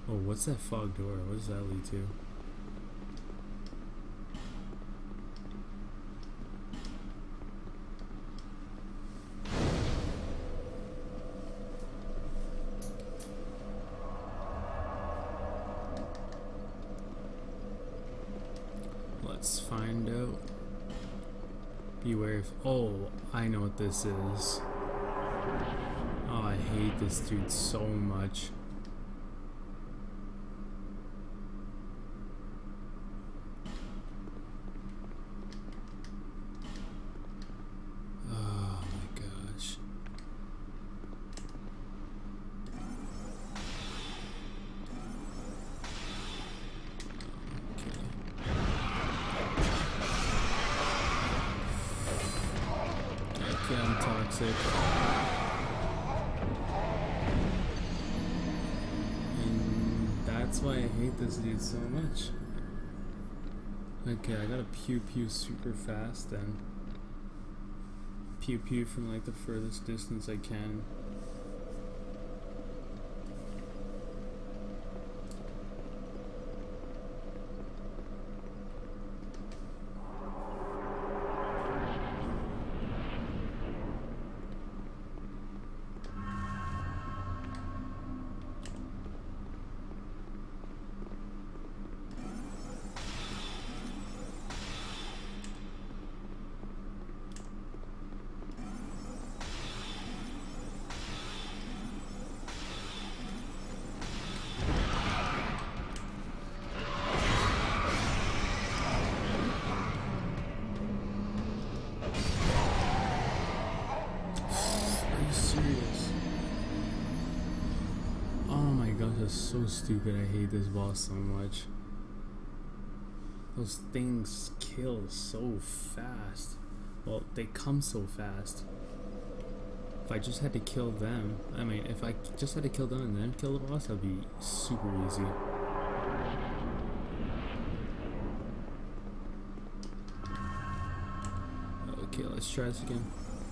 Oh, what's that fog door? What does that lead to? Let's find out. Beware of. Oh, I know what this is. Oh, I hate this dude so much. Oh my gosh. Okay, I'm toxic. And that's why I hate this dude so much. Okay, I gotta pew pew super fast then. Pew pew from like the furthest distance I can. That's so stupid. I hate this boss so much. Those things kill so fast. Well, they come so fast. If I just had to kill them, I mean, if I just had to kill them and then kill the boss, that'd be super easy. Okay, let's try this again.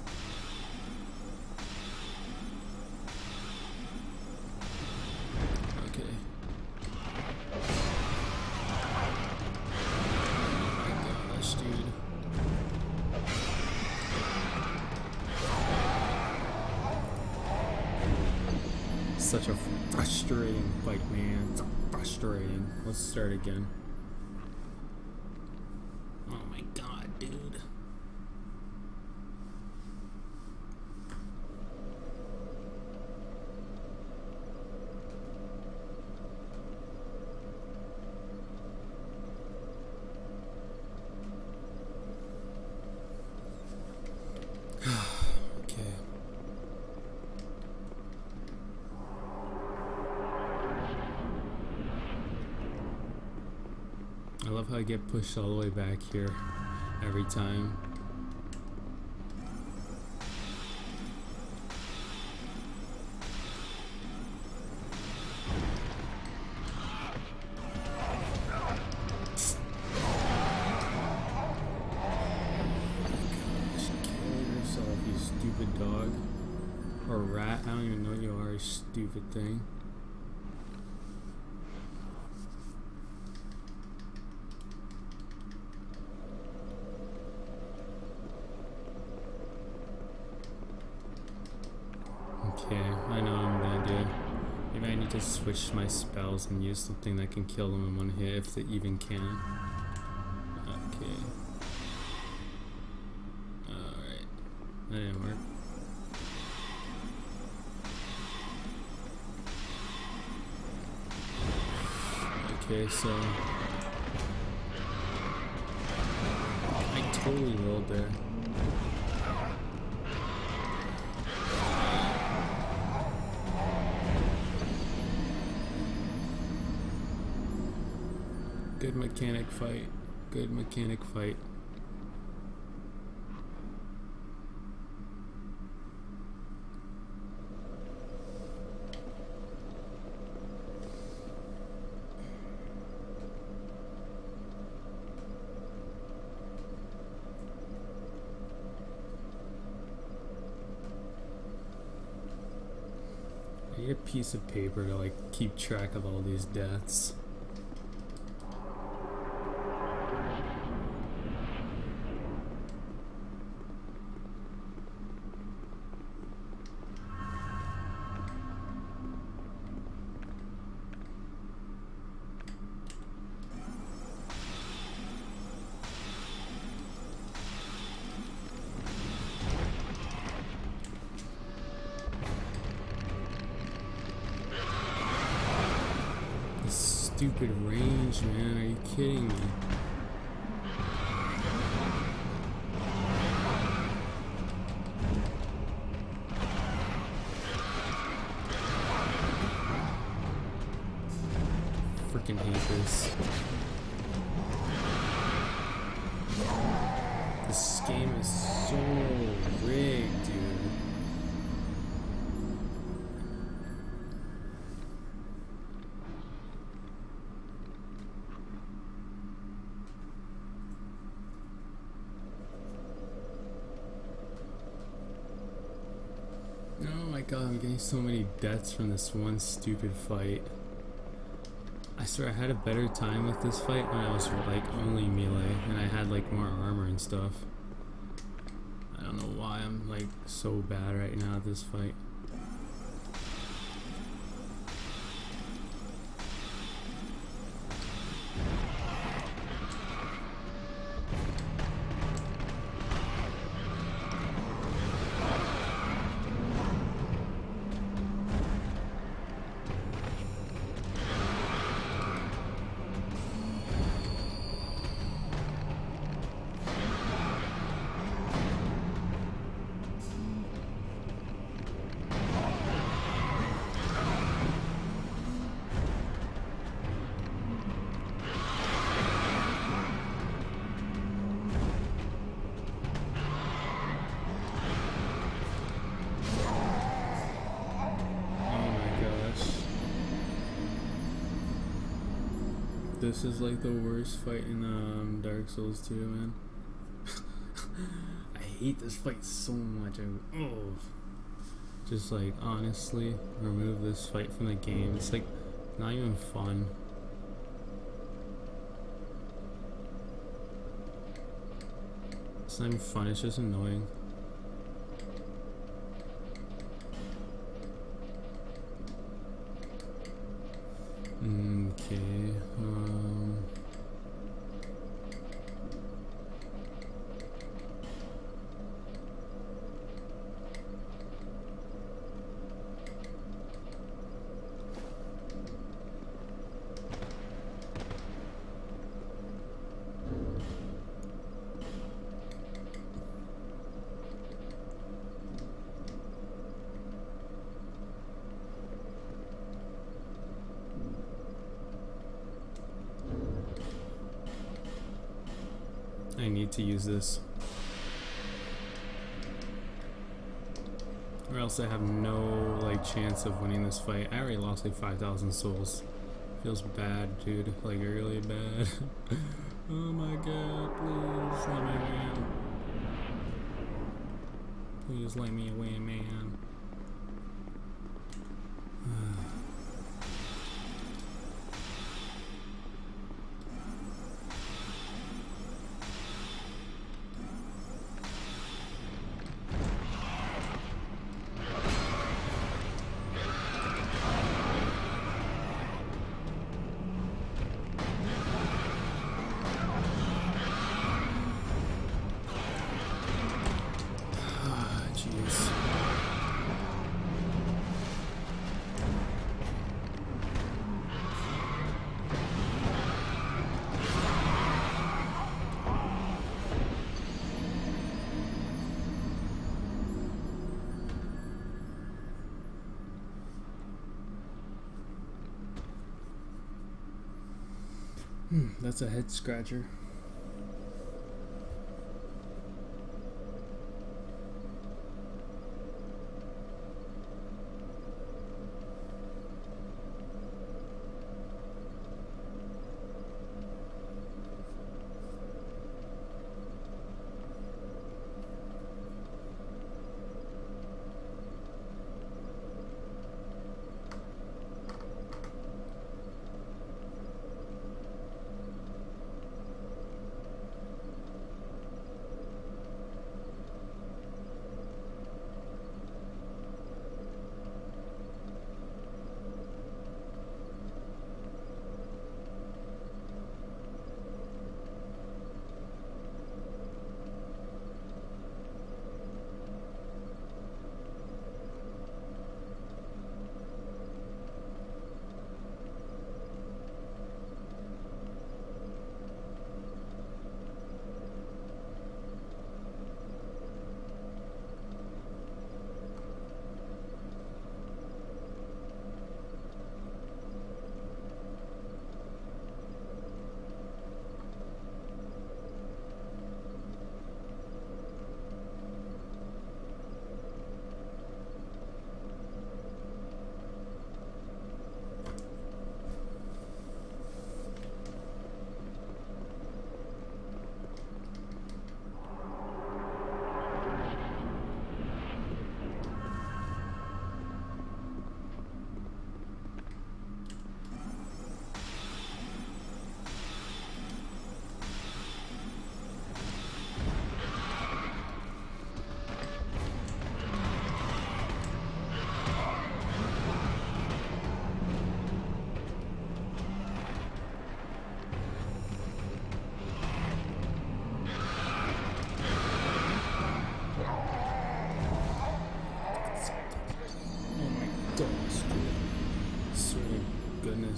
Such a frustrating fight, man. It's frustrating. Let's start again. Oh my god, dude. I love how I get pushed all the way back here every time. Kill yourself, you stupid dog. Or rat, I don't even know what you are, you stupid thing. Okay, I know what I'm gonna do. Maybe I need to switch my spells and use something that can kill them in one hit if they even can. Okay. Alright. That didn't work. Okay, so I totally rolled there. Good mechanic fight. Good mechanic fight. need a piece of paper to like keep track of all these deaths. Stupid range, man. Are you kidding me? Freaking hate this. This game is so rigged, dude. Oh my god, I'm getting so many deaths from this one stupid fight. I swear I had a better time with this fight when I was like only melee and I had like more armor and stuff. I don't know why I'm like so bad right now at this fight. This is like the worst fight in Dark Souls 2, man. I hate this fight so much. Just like honestly, remove this fight from the game. It's like not even fun. It's not even fun. It's just annoying. Okay, I need to use this, or else I have no like chance of winning this fight. I already lost like 5,000 souls. Feels bad, dude. Like really bad. Oh my god! Please let me win. Please let me win, man. That's a head scratcher.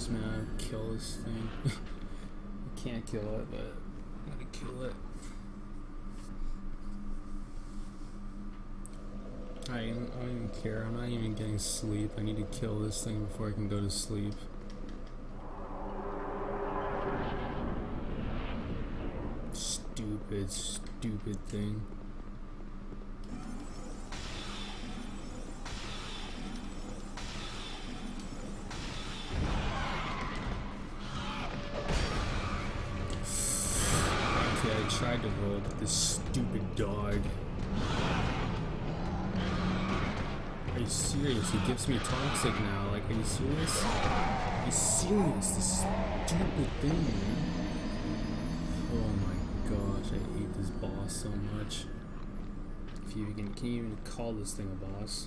Jeez, man, kill this thing. I can't kill it, but I'm gonna kill it. I don't even care. I'm not even getting sleep. I need to kill this thing before I can go to sleep. Stupid, stupid thing. Okay, I tried to roll, but this stupid dog. Are you serious? He gives me toxic now. Like, are you serious? Are you serious? This stupid thing, man. Oh my gosh, I hate this boss so much. If you can you even call this thing a boss?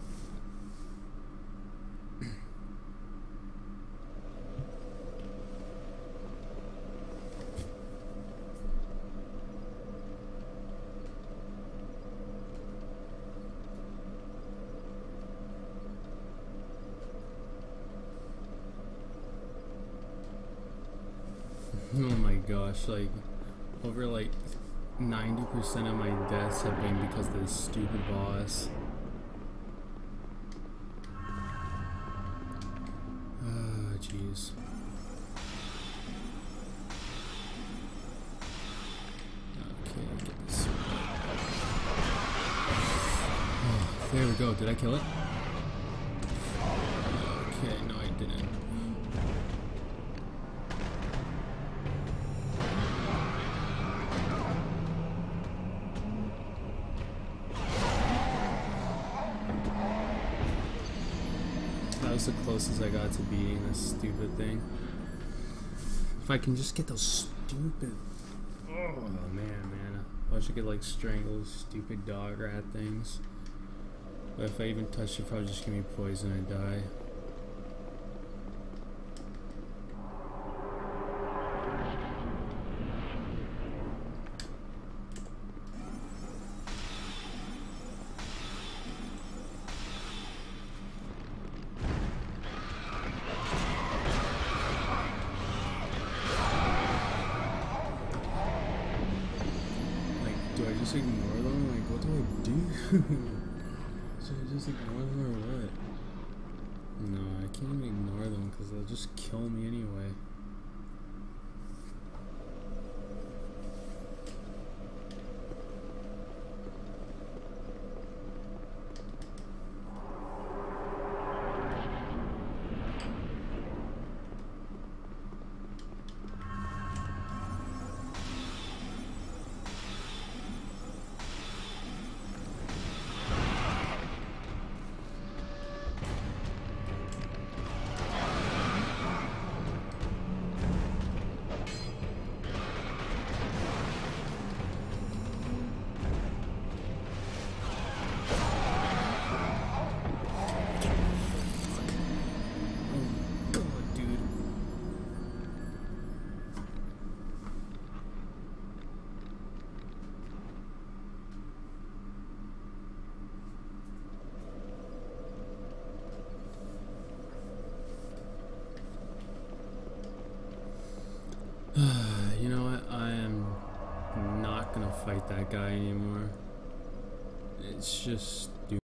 Oh my gosh, like, over like 90% of my deaths have been because of this stupid boss. Ah, jeez. Okay, get this. Oh, there we go. Did I kill it? Okay, no, I didn't. That was the closest I got to beating this stupid thing. If I can just get those stupid... Oh, man. I wish I could, like, strangle those stupid dog rat things. But if I even touch it, probably just give me poison and die. Do I just ignore them? Like, what do I do? Should I just ignore them or what? No, I can't even ignore them because they'll just kill me anyway. You know what? I am not gonna fight that guy anymore. It's just